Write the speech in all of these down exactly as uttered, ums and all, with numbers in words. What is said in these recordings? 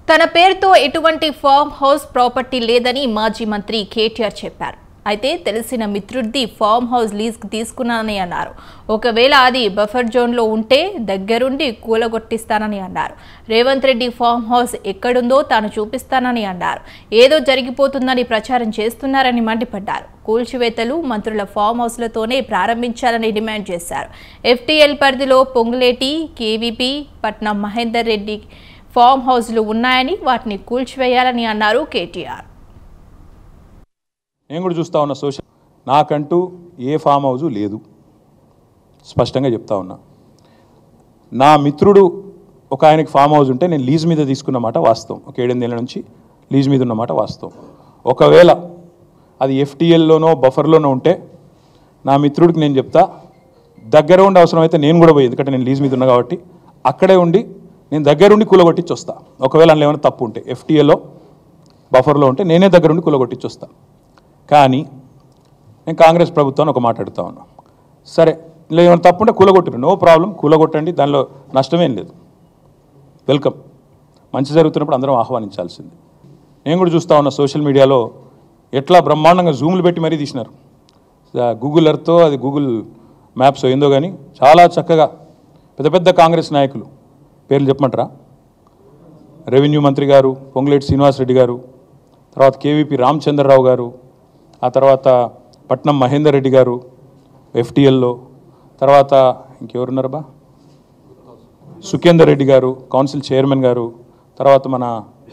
తన పేరుతో ఎటువంటి ఫామ్ హౌస్ ప్రాపర్టీ లేదని మాజీ మంత్రి కేటీఆర్ చెప్పారు. అయితే తెలిసిన మిత్రుడిది ఫామ్ హౌస్ లీజ్కి తీసుకున్నానని అన్నారు. ఒకవేళ అది బఫర్ జోన్లో ఉంటే దగ్గరుండి కూలగొట్టిస్తానని అన్నారు. రేవంత్ రెడ్డి ఫామ్ హౌస్ ఎక్కడుందో తాను చూపిస్తానని అన్నారు. ఏదో జరిగిపోతుందని ప్రచారం చేస్తున్నారని మండిపడ్డారు. కూల్చివేతలు మంత్రుల ఫామ్ హౌస్లతోనే ప్రారంభించాలని డిమాండ్ చేశారు. ఎఫ్టీఎల్ పరిధిలో పొంగులేటి, కేవీపీ, పట్నం మహేందర్ రెడ్డి ఫామ్ హౌస్లు ఉన్నాయని వాటిని కూల్చివేయాలని అన్నారు కేటీఆర్. నేను కూడా చూస్తా ఉన్నా సోషల్, నాకంటూ ఏ ఫామ్ హౌజు లేదు, స్పష్టంగా చెప్తా ఉన్నా. నా మిత్రుడు ఒక ఆయనకి ఫామ్ హౌస్ ఉంటే నేను లీజ్ మీద తీసుకున్నమాట వాస్తవం. ఒక ఏడెనిమిదేళ్ళ నుంచి లీజ్ మీద ఉన్నమాట వాస్తవం. ఒకవేళ అది ఎఫ్టీఎల్లోనో బఫర్లోనో ఉంటే నా మిత్రుడికి నేను చెప్తా, దగ్గర ఉండి అవసరం అయితే నేను కూడా పోయి, ఎందుకంటే నేను లీజ్ మీద ఉన్నా కాబట్టి అక్కడే ఉండి నేను దగ్గరుండి కూలగొట్టించి వస్తా. ఒకవేళ అందులో ఏమైనా తప్పు ఉంటే ఎఫ్టీఏలో బఫర్లో ఉంటే నేనే దగ్గరుండి కూలగొట్టించి వస్తా. కానీ నేను కాంగ్రెస్ ప్రభుత్వాన్ని ఒక మాట అడుగుతా ఉన్నా, సరే ఇలా ఏమైనా తప్పు ఉంటే కూలగొట్టిరు, నో ప్రాబ్లం, కూలగొట్టండి, దానిలో నష్టమేం లేదు, వెల్కమ్. మంచి జరుగుతున్నప్పుడు అందరం ఆహ్వానించాల్సింది. నేను కూడా చూస్తూ ఉన్నా సోషల్ మీడియాలో ఎట్లా బ్రహ్మాండంగా జూమ్లు పెట్టి మరీ తీసినారు. గూగుల్ ఎర్త్తో అది గూగుల్ మ్యాప్స్ ఏందో కానీ చాలా చక్కగా పెద్ద పెద్ద కాంగ్రెస్ నాయకులు పేర్లు చెప్పమంటారా? రెవెన్యూ మంత్రి గారు పొంగులేటి శ్రీనివాసరెడ్డి గారు, తర్వాత కేవీపీ రామచంద్రరావు గారు, ఆ తర్వాత పట్నం మహేందర్ రెడ్డి గారు ఎఫ్టీఎల్లో, తర్వాత ఇంకెవరున్నారు బా సుఖేందర్ రెడ్డి గారు కౌన్సిల్ చైర్మన్ గారు, తర్వాత మన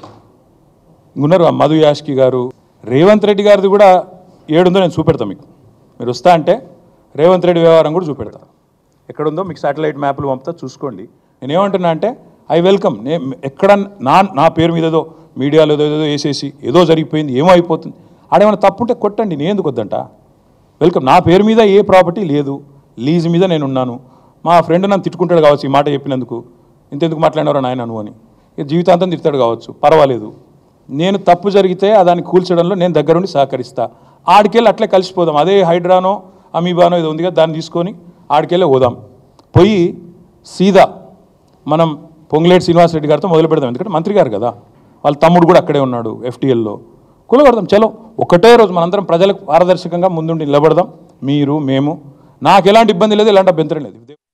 ఉన్నారు మధు యాష్కి గారు. రేవంత్ రెడ్డి గారిది కూడా ఏడుందో నేను చూపెడతాను మీకు. మీరు వస్తా అంటే రేవంత్ రెడ్డి వ్యవహారం కూడా చూపెడతా. ఎక్కడుందో మీకు శాటిలైట్ మ్యాప్లు పంపుతా, చూసుకోండి. నేనేమంటున్నా అంటే ఐ వెల్కమ్. నే ఎక్కడ నా నా పేరు మీద ఏదో మీడియాలో ఏదో ఏదో వేసేసి ఏదో జరిగిపోయింది, ఏమో అయిపోతుంది, ఆడేమైనా తప్పుంటే కొట్టండి, నేను ఎందుకు వద్దంట. వెల్కమ్. నా పేరు మీద ఏ ప్రాపర్టీ లేదు, లీజ్ మీద నేను ఉన్నాను. మా ఫ్రెండ్ నన్ను తిట్టుకుంటాడు కావచ్చు ఈ మాట చెప్పినందుకు, ఇంతెందుకు మాట్లాడినారో నాయన నువ్వు అని, జీవితాంతం తిడతాడు కావచ్చు, పర్వాలేదు. నేను తప్పు జరిగితే దాన్ని కూల్చడంలో నేను దగ్గరుండి సహకరిస్తా. ఆడికెళ్ళి అట్లే కలిసిపోదాం. అదే హైడ్రానో అమీబానో ఏదో ఉందిగా, దాన్ని తీసుకొని ఆడికెళ్ళే పోదాం. పోయి సీదా మనం పొంగులేటి శ్రీనివాసరెడ్డి గారితో మొదలు పెడదాం. ఎందుకంటే మంత్రి గారు కదా, వాళ్ళ తమ్ముడు కూడా అక్కడే ఉన్నాడు ఎఫ్టీఎల్లో. కూలగొడదాం, చలో. ఒకటే రోజు మనందరం ప్రజలకు పారదర్శకంగా ముందుండి నిలబడదాం. మీరు మేము, నాకు ఎలాంటి ఇబ్బంది లేదు, ఎలాంటి అభ్యంతరం లేదు.